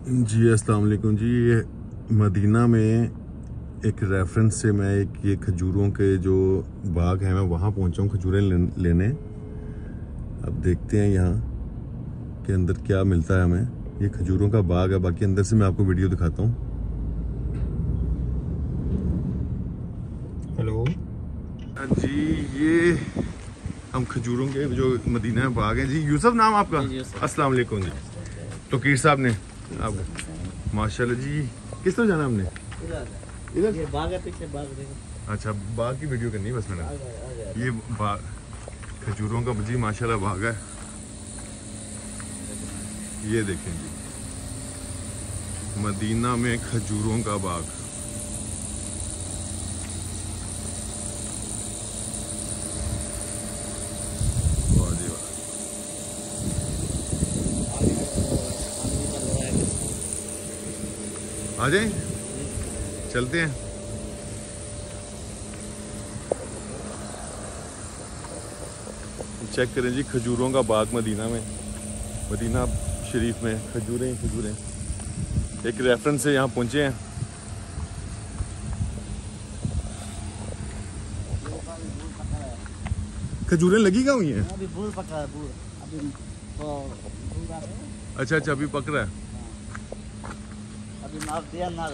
जी अस्सलाम वालेकुम जी। ये मदीना में एक रेफरेंस से मैं ये खजूरों के जो बाग हैं मैं वहाँ पहुँचा हूँ खजूरें लेने। अब देखते हैं यहाँ के अंदर क्या मिलता है हमें। ये खजूरों का बाग है, बाकी अंदर से मैं आपको वीडियो दिखाता हूँ। हेलो जी, ये हम खजूरों के जो मदीना बाग हैं जी। यूसुफ नाम आपका? अस्सलाम वालेकुम जी। तो कीर साहब ने आप माशाल्लाह जी। किस तरह जाना हमने? इधर ये बाग है, पीछे बाग देखो। अच्छा, बाग की वीडियो करनी है बस मैंने। ये बाग खजूरों का जी माशाल्लाह बाग है। ये देखें जी, मदीना में खजूरों का बाग। वाह जी वाह। आ जाए, चलते हैं। चेक करें जी, खजूरों का बाग मदीना में, मदीना शरीफ में खजूरें खजूरें। एक रेफरेंस से यहाँ पहुँचे हैं। खजूरें लगी कहाँ हुई हैं? अभी बूढ़ पका है, बूढ़ अभी तो बूढ़ आ रहे हैं। अच्छा अच्छा, अभी पक रहा है। अभी नाप दिया ना।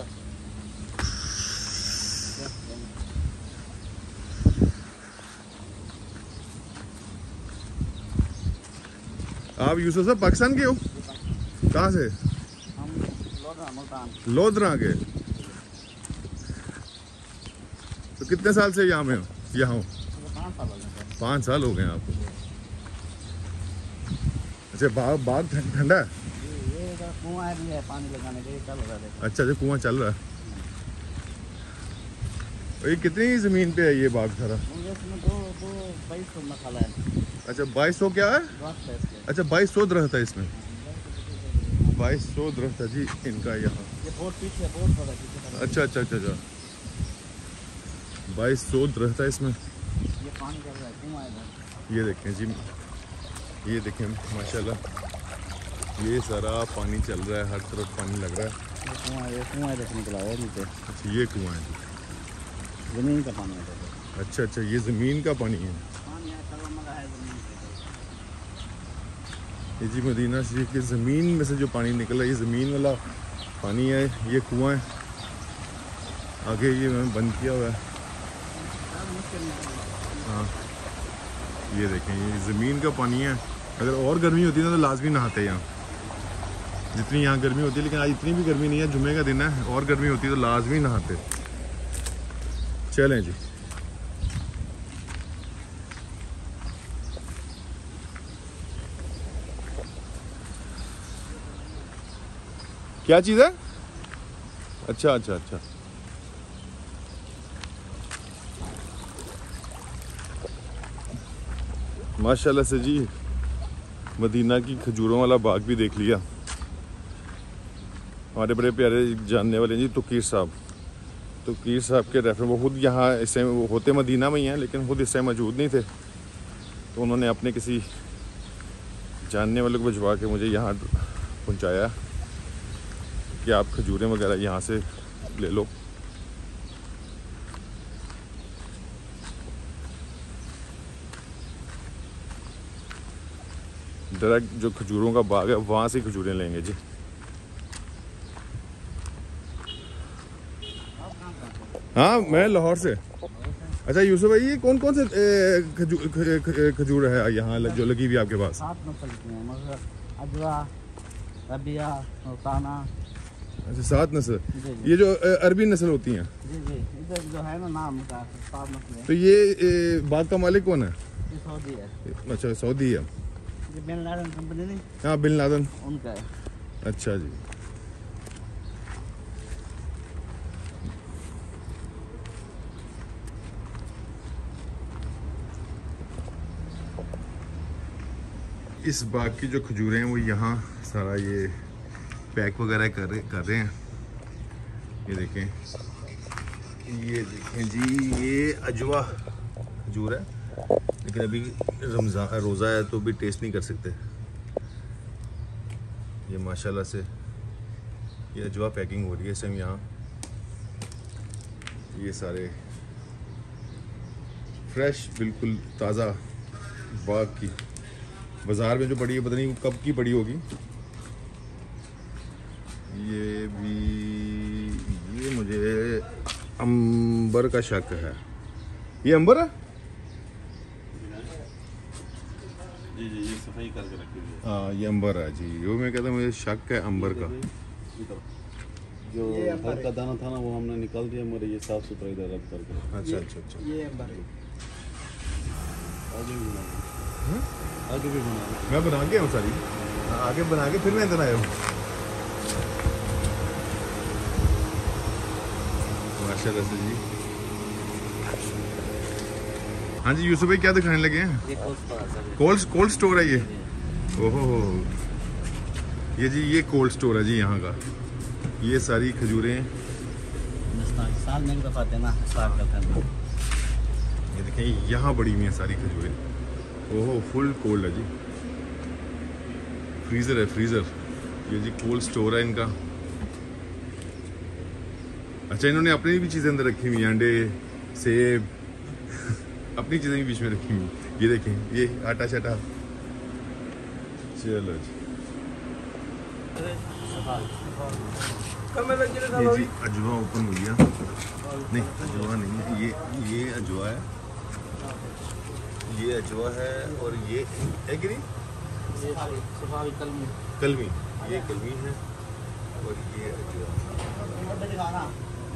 आप यूसुफ साहब पाकिस्तान के हो? कहाँ से? हम लोधरा मुल्तान। लोधरा के। तो कितने साल से यहाँ में हो? यहाँ हो? 5 साल हो गए। 5 साल हो गए आपको। अच्छा, बाग ठंडा है? ये कुआं भी है, पानी लगाने के लिए चल रहा है। अच्छा अच्छा, कुआं चल रहा है। ये कितनी जमीन पे है ये बाग सारा? इसमें दो 2200 मसाला है। अच्छा, 2200 क्या है? अच्छा, 2200 दरख्त है इसमें। 2200 दरख्त है जी इनका यहाँ। ये बोर्ड पीछे, बोर्ड पर है। अच्छा अच्छा अच्छा अच्छा, 2200 दरख्त है इसमें। ये पानी चल रहा है, कुआं है। ये देखें जी, ये देखें माशाल्लाह, ये सारा पानी चल रहा है, हर तरफ पानी लग रहा है। ये कुआं देखने निकला है नीचे। अच्छा, ये कुआं है जी। जमीन का पानी है। अच्छा अच्छा, ये ज़मीन का पानी है। पानी है, तरल है जमीन से। ये जी मदीना शरीफ की ज़मीन में से जो पानी निकल रहा है, ये ज़मीन वाला पानी है। ये कुआं है, आगे ये मैंने बंद किया हुआ है। हाँ, ये देखें, ये ज़मीन का पानी है। अगर और गर्मी होती है ना तो लाजमी नहाते हैं यहाँ, जितनी यहाँ गर्मी होती है। लेकिन आज इतनी भी गर्मी नहीं है, जुम्मे का दिन है। और गर्मी होती है तो लाजमी नहाते। चलें जी। क्या चीज़ है? अच्छा अच्छा अच्छा, माशाल्लाह से जी मदीना की खजूरों वाला बाग भी देख लिया। हमारे बड़े प्यारे जानने वाले जी तुकीर साहब। तुकीर साहब के रेफरेंस, वो खुद यहाँ इस टाइम वो होते मदीना में ही हैं, लेकिन खुद इस टाइम मौजूद नहीं थे, तो उन्होंने अपने किसी जानने वाले को भिजवा के मुझे यहाँ पहुँचाया कि आप खजूरें वगैरह यहाँ से ले लो। डायरेक्ट जो खजूरों का बाग है वहाँ से खजूरें लेंगे जी। हाँ, मैं लाहौर से। अच्छा यूसुफ भाई, ये कौन कौन से खजूर है यहाँ जो लगी हुई आपके पास? 7 नस्ल की हैं, मगर अजवा, रबिया, सुल्ताना। अच्छा, 7 नस्ल। ये जो अरबी नस्ल होती हैं? जी जी, इधर जो है ना नाम का 7 नस्ल है। तो ये बाग का मालिक कौन है? ये सऊदी है। अच्छा, सऊदी है। ये बिन लादेन कंपनी नहीं? हाँ, बिन लादेन उनका है। अच्छा जी। इस बाग की जो खजूरें हैं वो यहाँ सारा ये पैक वगैरह कर रहे हैं। ये देखें जी, ये अजवा खजूर है, लेकिन अभी रमज़ान रोज़ा है तो भी टेस्ट नहीं कर सकते। ये माशाल्लाह से ये अजवा पैकिंग हो रही है इस टाइम यहाँ। ये सारे फ्रेश बिल्कुल ताज़ा बाग की, बाज़ार में जो पड़ी है पता नहीं कब की पड़ी होगी। ये भी, ये मुझे अंबर का शक है। ये अंबर है? जी जी, ये सफाई करके रखी हुई है। हाँ ये अंबर है जी, वो मैं कहता हूँ मुझे शक है अंबर का। जो घर का दाना था ना वो हमने निकाल दिया, मगर ये साफ सुथरा इधर रख करके। अच्छा अच्छा अच्छा। ये अंबर है। आगे भी बना लो, आगे भी बना लो। मैं बना के हूँ सारी, आगे बना के फिर मैं इधर आया हूँ। माशाल्लाह से जी। हाँ जी यूसुफ भाई क्या दिखाने लगे हैं? ये कोल्ड स्टोर है ये। ओहो ये जी, ये कोल्ड स्टोर है जी यहाँ का। ये सारी खजूरें, साल में एक दफा आते हैं ना, स्टार्ट करते हैं। ये देखें यहाँ बड़ी हुई हैं सारी खजूरें। ओहो फुल कोल्ड है जी, फ्रीज़र है फ्रीज़र। ये जी कोल्ड स्टोर है इनका। अच्छा इन्होंने अपनी भी चीज़ें अंदर रखी हुई हैं, अंडे, सेब अपनी चीज़ें भी बीच में रखी हुई। ये देखें ये आटा शाटा। चलो जी, ये जी अजवा ओपन हो गया। नहीं अजवा नहीं है, ये अजवा है, ये अजवा है। और ये है कि नहीं कलमी, ये कलमी है और ये अजवा,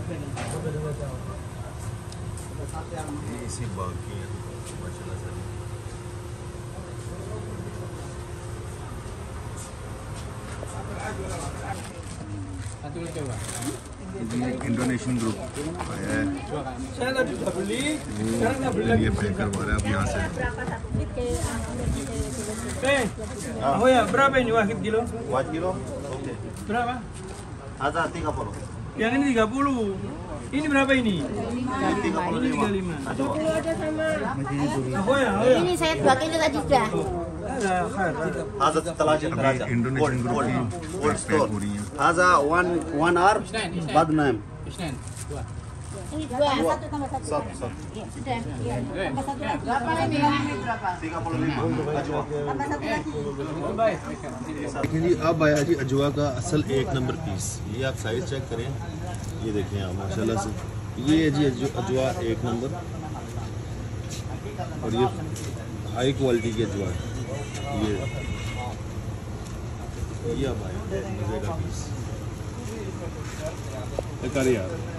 ये इसी बाग की है माशाल्लाह से। इंडोनेशियन ग्रुप आया है, ये पैक करवा रहा है अब यहाँ से। Oh ya, berapa ini wahid kilo? 1 kilo? Oke. Berapa? Ada 30. Yang ini 30. Ini berapa ini? Ini 35. Ini 35. Aduh. Oh ya, oh ya. Ini saya 2 kilo tadi sudah. Ada khair. Ada telaja telaja. Indonesian group की Cold pack store. हो रही है। Ada one hour. Bad name. Ini 2, 1 tambah 1. Satu, satu. Sudah. Tambah 1 lagi. Berapa ini? 35. Ajwa. Tambah 1 lagi. देखिए जी अब आया जी अजवा का असल 1 number piece. ये आप साइज चेक करें, ये देखें आप माशाल्लाह से। ये है जी अजवा 1 नंबर, और ये हाई क्वालिटी की अजवा है। ये अब आया मजे का पीस। कर यार